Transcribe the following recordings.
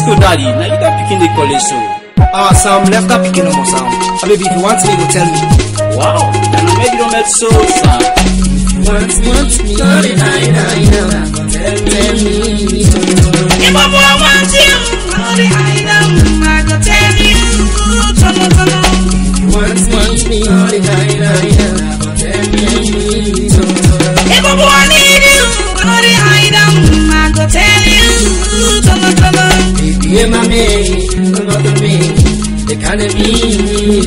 go daddy, now you got picking the college so. Sam left that picking no more Sam. Baby, if you want me, go tell me. Wow, and I maybe don't make so sad. Want me, tell me. If I want you, I go tell you. Want me, tell me. If I need you, I go tell you. Baby, my man, not the man. They can't be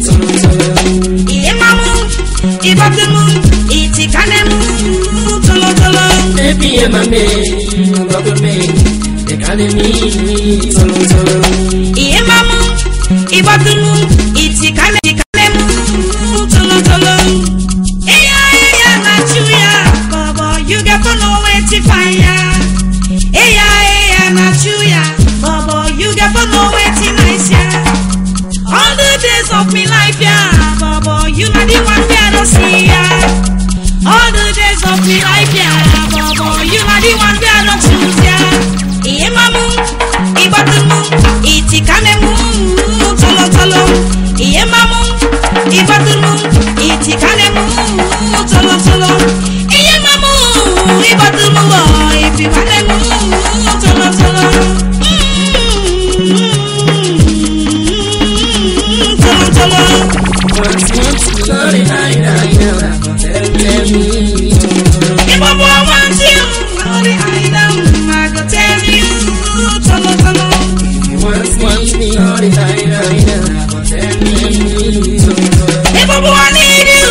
if I the moon, it's a cannon. Baby, my man, not the man. They can't be if I the moon, it's a cannon. You get for no way to fire. Baba, you get for no way to nice, yeah. All the days of my life, yeah. Baba, you not the one that I see, yeah. All the days of my life, yeah. Baba, you not the one that I choose, yeah. Mamu, ibatumu, iti kanemu, tolo. Mamu, ibatumu, iti kanemu, tolo. Mamu, ibatumu, iti kanemu, tolo. If I want you, I go tell you. If you want me, I go tell me. If I need you,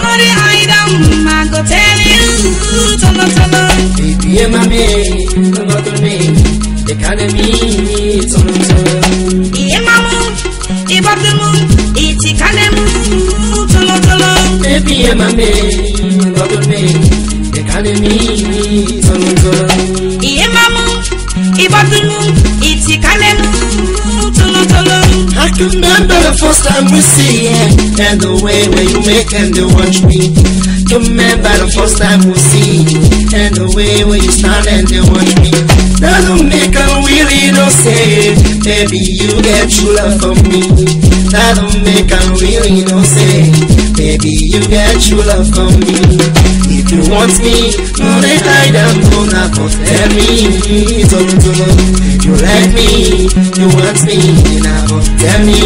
I go tell you. Baby, my man, not the man. They can't be Mamu, ibatumu, iti kanemu, tolo. Baby, my man, not the man. They can't be Mamu, ibatumu, iti kanemu, tolo. I can remember the first time we see it, and the way where you make and they watch me. Remember the first time we see it, and the way where you stand and they watch me. That don't make a really no say, baby you get true love from me. That don't make a really no say, baby you get true love from me. If you want me, no they hide and go now, go tell me. If you like me, you want me, now go tell me.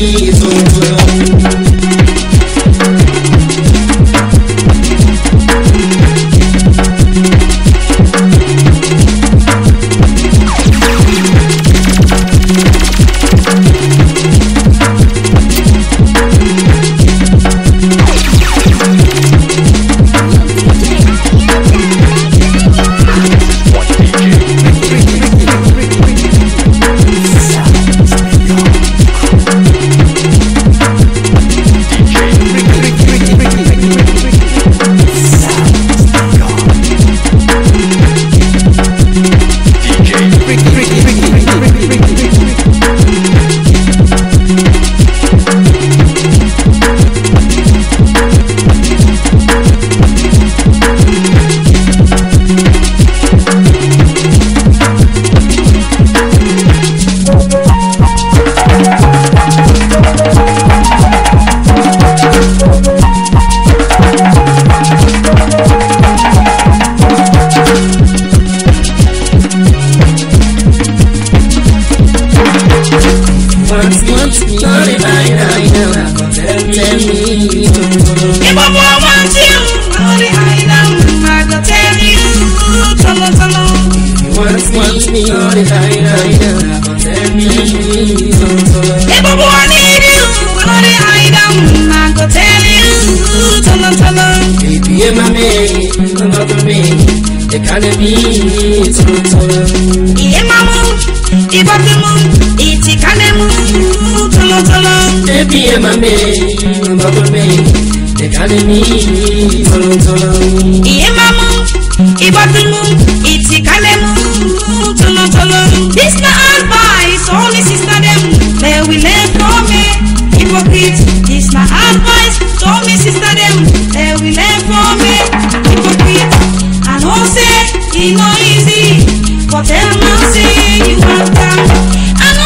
This na advice, only sister them, they will learn from me. Hypocrite, this na advice, only sister them, they will learn from me. Hypocrite, I know say it no easy, but tell me say you want time.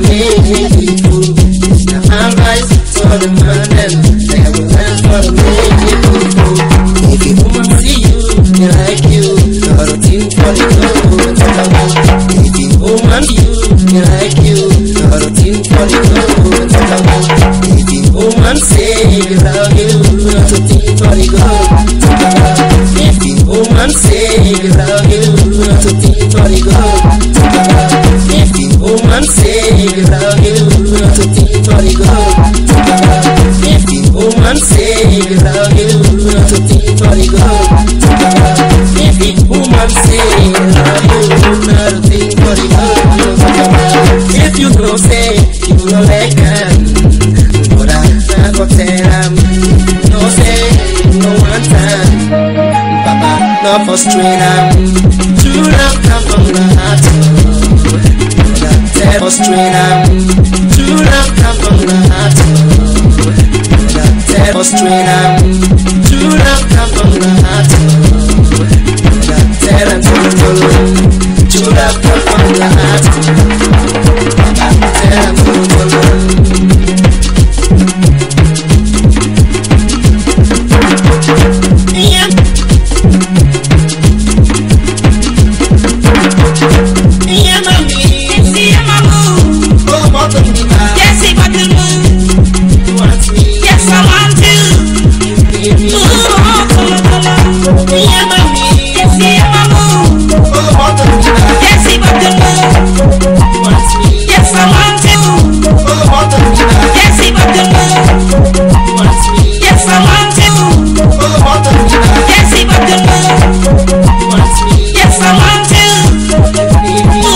main people. It's the advice for the man and they will learn for the main people. If a woman see you, they like you, not a thing for the girl. If a woman see you, they like you, not a thing for the girl. If a woman say they love you, not a thing for the girl. If a woman say they love you, not a thing for the girl. If a woman say they love you, not a thing for the girl. If a woman say they love you, not a thing for the girl. If a woman say they love you, not a thing for the girl. If you don't say you don't like her, but I go tell them. No say no one time, Papa, no frustrate them. True love come from the heart. Tell frustrate them. True love come from the heart. Tell frustrate them. True love come from the heart. Tell them true love come from the heart. Tell them yeah. Yeah, mommy. See mama. Oh, bottom me now. Yes, he got the moon. You want me? Yes, I want to. Give me. Yeah, mommy. See mama. Oh, bottom me now. Yes, he got the moon. You want me? Yes, I want to. Oh, bottom me now. Yes, he got the moon. You want me? Yes, I want to. Oh, bottom me now. Yes, he got the moon. You want me? Yes, I want to. Give me.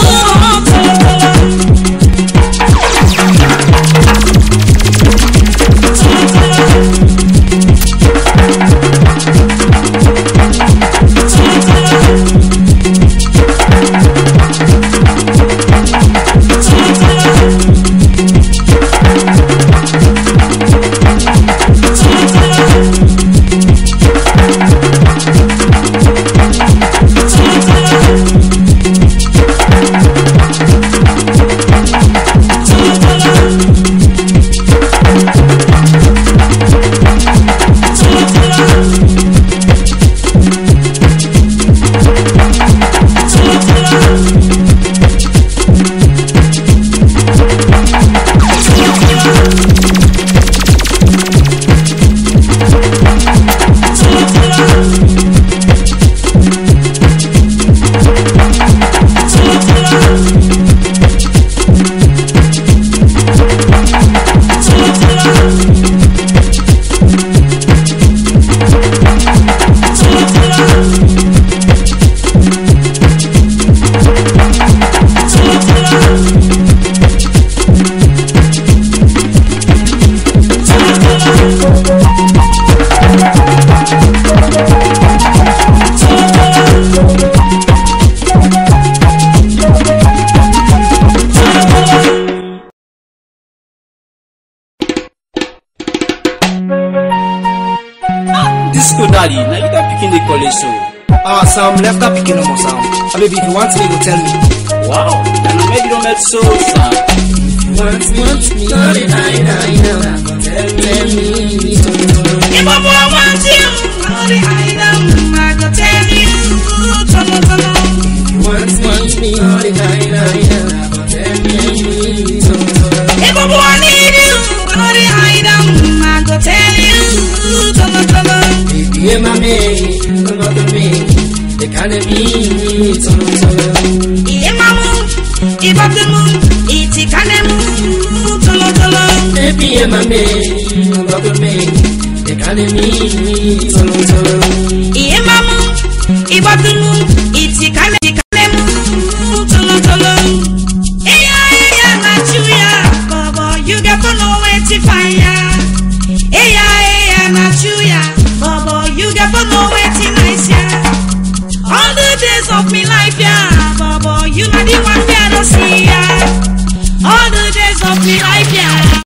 Disco Daddy, now you got picking the college so. Sam left that picking up Sam. Baby, if you want me, go tell me. Wow, and I made you don't make so, son. Want me, tell me. If I want you, all the item, I go tell you. Want me, all the item, I go tell me. If I want you, all the item, I go tell you. Baby, my man, come out of me. They can't be Yeah, mama, if I the moon, it's a cannon. Baby, my man, come out of me. They can't be Yeah, mama, if I the moon, it's a cannon. Baba, you got to know where to find ya. Baba, you got to know where to nice ya. All the days of me life, yeah, Baba, you not the one that I see.